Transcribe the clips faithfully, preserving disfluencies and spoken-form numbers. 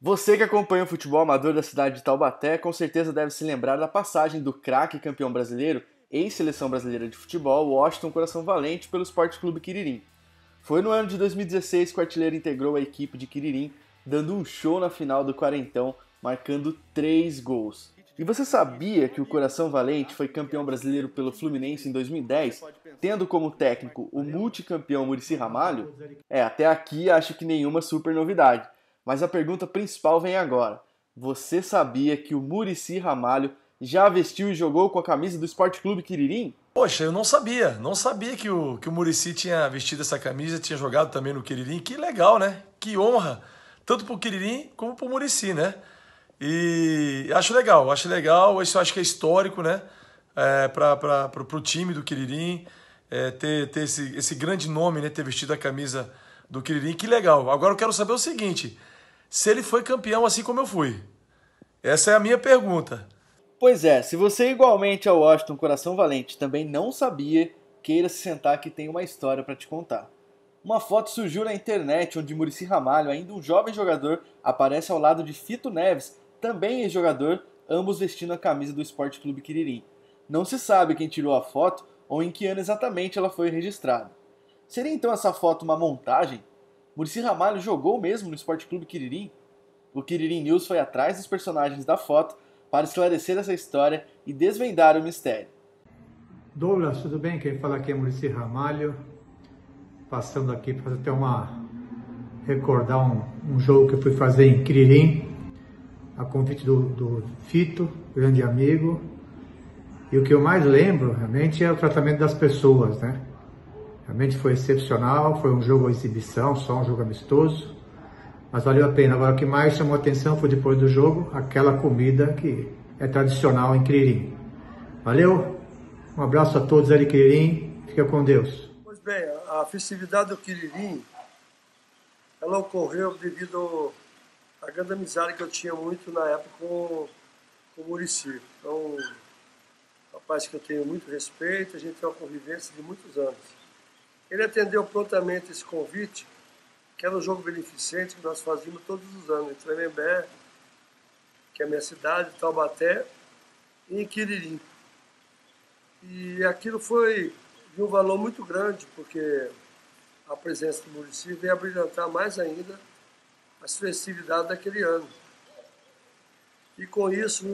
Você que acompanha o futebol amador da cidade de Taubaté, com certeza deve se lembrar da passagem do craque campeão brasileiro, ex-seleção brasileira de futebol, Washington Coração Valente, pelo Sport Clube Quiririm. Foi no ano de dois mil e dezesseis que o artilheiro integrou a equipe de Quiririm, dando um show na final do Quarentão, marcando três gols. E você sabia que o Coração Valente foi campeão brasileiro pelo Fluminense em dois mil e dez, tendo como técnico o multicampeão Muricy Ramalho? É, até aqui acho que nenhuma super novidade. Mas a pergunta principal vem agora. Você sabia que o Muricy Ramalho já vestiu e jogou com a camisa do Sport Clube Quiririm? Poxa, eu não sabia. Não sabia que o, que o Muricy tinha vestido essa camisa, tinha jogado também no Quiririm. Que legal, né? Que honra. Tanto pro Quiririm como pro Muricy, né? E acho legal, acho legal. Isso acho que é histórico, né? É, para o time do Quiririm. É, ter ter esse, esse grande nome, né? Ter vestido a camisa do Quiririm. Que legal. Agora eu quero saber o seguinte. Se ele foi campeão assim como eu fui. Essa é a minha pergunta. Pois é, se você igualmente ao Washington Coração Valente também não sabia, queira se sentar que tem uma história para te contar. Uma foto surgiu na internet onde Muricy Ramalho, ainda um jovem jogador, aparece ao lado de Fito Neves, também ex-jogador, ambos vestindo a camisa do Sport Clube Quiririm. Não se sabe quem tirou a foto ou em que ano exatamente ela foi registrada. Seria então essa foto uma montagem? Muricy Ramalho jogou mesmo no Sport Clube Quiririm? O Quiririm News foi atrás dos personagens da foto para esclarecer essa história e desvendar o mistério. Douglas, tudo bem? Quem fala aqui é Muricy Ramalho, passando aqui para até uma recordar um, um jogo que eu fui fazer em Quiririm, a convite do, do Fito, grande amigo, e o que eu mais lembro realmente é o tratamento das pessoas, né? Realmente foi excepcional, foi um jogo exibição, só um jogo amistoso, mas valeu a pena. Agora o que mais chamou a atenção foi depois do jogo, aquela comida que é tradicional em Quiririm. Valeu, um abraço a todos aí de Quiririm, fica com Deus. Pois bem, a festividade do Quiririm, ela ocorreu devido à grande amizade que eu tinha muito na época com, com o Muricy. Então, um rapaz que eu tenho muito respeito, a gente tem uma convivência de muitos anos. Ele atendeu prontamente esse convite, que era um jogo beneficente que nós fazíamos todos os anos, em Tremembé, que é a minha cidade, Taubaté, e em Quiririm. E aquilo foi de um valor muito grande, porque a presença do Muricy veio a brilhantar mais ainda as festividades daquele ano. E com isso,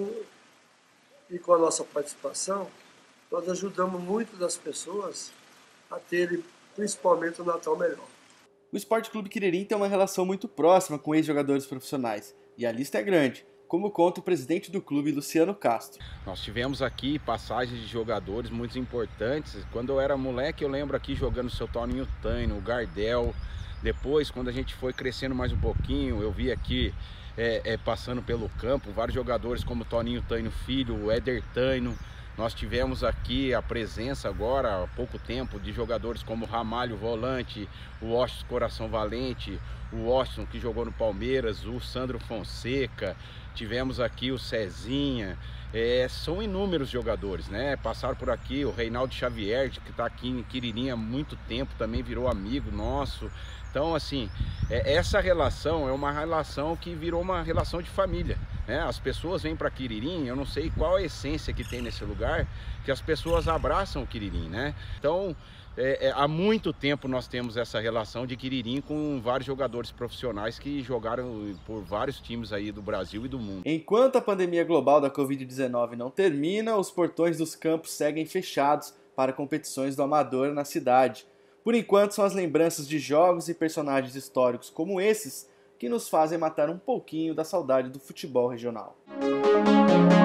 e com a nossa participação, nós ajudamos muito das pessoas a terem principalmente o Natal melhor. O Sport Clube Quiririm tem uma relação muito próxima com ex-jogadores profissionais, e a lista é grande, como conta o presidente do clube, Luciano Castro. Nós tivemos aqui passagens de jogadores muito importantes. Quando eu era moleque, eu lembro aqui jogando o seu Toninho Taino, o Gardel. Depois, quando a gente foi crescendo mais um pouquinho, eu vi aqui é, é, passando pelo campo vários jogadores como Toninho Taino Filho, o Éder Taino. Nós tivemos aqui a presença agora, há pouco tempo, de jogadores como Ramalho Volante, o Washington Coração Valente, o Washington que jogou no Palmeiras, o Sandro Fonseca, tivemos aqui o Cezinha, é, são inúmeros jogadores, né? Passaram por aqui o Reinaldo Xavier, que está aqui em Quiririm há muito tempo, também virou amigo nosso. Então, assim, é, essa relação é uma relação que virou uma relação de família, né? As pessoas vêm para Quiririm, eu não sei qual a essência que tem nesse lugar, que as pessoas abraçam o Quiririm, né? Então, é, é, há muito tempo nós temos essa relação de Quiririm com vários jogadores profissionais que jogaram por vários times aí do Brasil e do mundo. Enquanto a pandemia global da covid dezenove não termina, os portões dos campos seguem fechados para competições do amador na cidade. Por enquanto, são as lembranças de jogos e personagens históricos como esses que nos fazem matar um pouquinho da saudade do futebol regional.